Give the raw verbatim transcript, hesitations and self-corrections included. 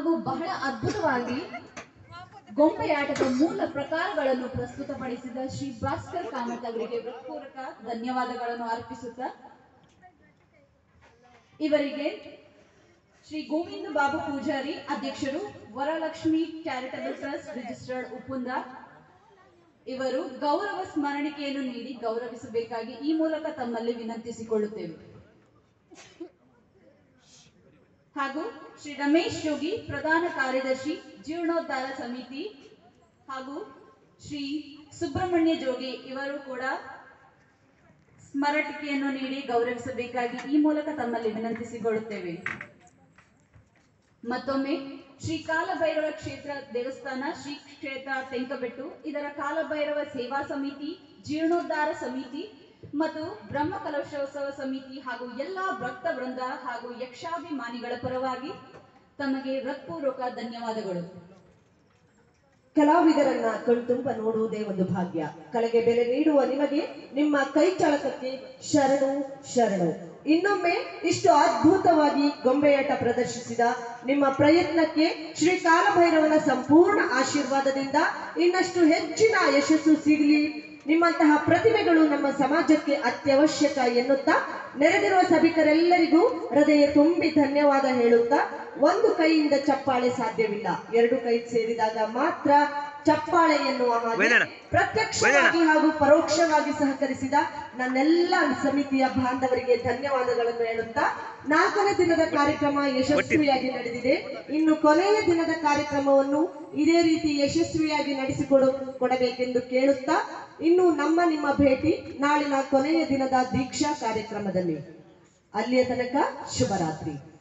ಹಾಗೂ ಬಹಳ ಅದ್ಭುತವಾಗಿ ಗೊಂಬೆಯಾಟದ ಮೂಲ ಪ್ರಕಾರಗಳನ್ನು ಪ್ರಸ್ತುತಪಡಿಸಿದ ಶ್ರೀ ಭಾಸ್ಕರ್ ಕಾಮತ್ ಅವರಿಗೆ ಹೃತ್ಪೂರ್ವಕ ಧನ್ಯವಾದಗಳನ್ನು ಅರ್ಪಿಸುತ್ತಾ ಇವರಿಗೆ ಶ್ರೀ ಗೋವಿಂದ ಬಾಬು ಪೂಜಾರಿ ಅಧ್ಯಕ್ಷರು Varalakshmi charitable trust registered Uppunda ಇವರು ಗೌರವ ಸ್ಮರಣಿಕೆಯನ್ನು ನೀಡಿ ಗೌರವಿಸಬೇಕಾಗಿ ಈ ಮೂಲಕ ತಮ್ಮಲ್ಲಿ ವಿನಂತಿಸಿಕೊಳ್ಳುತ್ತೇವೆ. ಹಾಗೂ ಶ್ರೀ ರಮೇಶ್ ಯೋಗಿ ಪ್ರಧಾನ ಕಾರ್ಯದರ್ಶಿ ಜೀರ್ಣೋದ್ಧಾರ ಸಮಿತಿ ಹಾಗೂ ಶ್ರೀ ಸುಬ್ರಹ್ಮಣ್ಯ ಜೋಗಿ ಇವರು ಕೂಡ ಸ್ಮರಣಿಕೆಯನ್ನು ನೀಡಿ ಗೌರವಿಸಬೇಕಾಗಿ ಈ ಮೂಲಕ ತಮ್ಮಲ್ಲಿ ವಿನಂತಿಸಿಕೊಳ್ಳುತ್ತೇವೆ. ಮತ್ತೊಮ್ಮೆ ಶ್ರೀ ಕಾಲಭೈರವ ಕ್ಷೇತ್ರ ದೇವಸ್ಥಾನ ಶ್ರೀ ಕ್ಷೇತ್ರ ತೆಂಕಬೆಟ್ಟು ಇದರ ಕಾಲಭೈರವ ಸೇವಾ ಸಮಿತಿ, ಜೀರ್ಣೋದ್ಧಾರ ಸಮಿತಿ ಮತ್ತು ಬ್ರಹ್ಮ ಕಲಶೋತ್ಸವ ಸಮಿತಿ ಹಾಗೂ ಎಲ್ಲಾ ಭಕ್ತ ವೃಂದ ಹಾಗೂ ಯಕ್ಷಾಭಿಮಾನಿಗಳ ಪರವಾಗಿ ತಮಗೆ ಹೃತ್ಪೂರ್ವಕ ಧನ್ಯವಾದಗಳು. ಕಲಾವಿದರನ್ನ ಕಣ್ತುಂಬ ನೋಡುವುದೇ ಒಂದು ಭಾಗ್ಯ. ಕಲೆಗೆ ಬೆಲೆ ನೀಡುವ ನಿಮಗೆ ನಿಮ್ಮ ಕೈ ಚಳಕಕ್ಕೆ ಶರಣು ಶರಣು. ಇನ್ನೊಮ್ಮೆ ಇಷ್ಟು ಅದ್ಭುತವಾಗಿ ಗೊಂಬೆಯಾಟ ಪ್ರದರ್ಶಿಸಿದ ನಿಮ್ಮ ಪ್ರಯತ್ನಕ್ಕೆ ಶ್ರೀ ಕಾಲಭೈರವನ ಸಂಪೂರ್ಣ ಆಶೀರ್ವಾದದಿಂದ ಇನ್ನಷ್ಟು ಹೆಚ್ಚಿನ ಯಶಸ್ಸು ಸಿಗಲಿ. ನಿಮ್ಮಂತಹ ಪ್ರತಿಭೆಗಳು ನಮ್ಮ ಸಮಾಜಕ್ಕೆ ಅತ್ಯವಶ್ಯಕ ಎನ್ನುತ್ತಾ ನೆರೆದಿರುವ ಸಭಿಕರೆಲ್ಲರಿಗೂ ಹೃದಯ ತುಂಬಿ ಧನ್ಯವಾದ ಹೇಳುತ್ತಾ, ಒಂದು ಕೈಯಿಂದ ಚಪ್ಪಾಳೆ ಸಾಧ್ಯವಿಲ್ಲ, ಎರಡು ಕೈ ಸೇರಿದಾಗ ಮಾತ್ರ ಚಪ್ಪಾಳೆ ಎನ್ನುವ ಹಾಗೆ ಪ್ರತ್ಯಕ್ಷವಾಗಿ ಹಾಗೂ ಪರೋಕ್ಷವಾಗಿ ಸಹಕರಿಸಿದ ನನ್ನೆಲ್ಲ ಸಮಿತಿಯ ಬಾಂಧವರಿಗೆ ಧನ್ಯವಾದಗಳನ್ನು ಹೇಳುತ್ತಾ, ನಾಲ್ಕನೇ ದಿನದ ಕಾರ್ಯಕ್ರಮ ಯಶಸ್ವಿಯಾಗಿ ನಡೆದಿದೆ. ಇನ್ನು ಕೊನೆಯ ದಿನದ ಕಾರ್ಯಕ್ರಮವನ್ನು ಇದೇ ರೀತಿ ಯಶಸ್ವಿಯಾಗಿ ನಡೆಸಿಕೊಡು ಕೊಡಬೇಕೆಂದು ಕೇಳುತ್ತಾ, ಇನ್ನು ನಮ್ಮ ನಿಮ್ಮ ಭೇಟಿ ನಾಳಿನ ಕೊನೆಯ ದಿನದ ದೀಕ್ಷಾ ಕಾರ್ಯಕ್ರಮದಲ್ಲಿ. ಅಲ್ಲಿಯ ತನಕ ಶುಭರಾತ್ರಿ.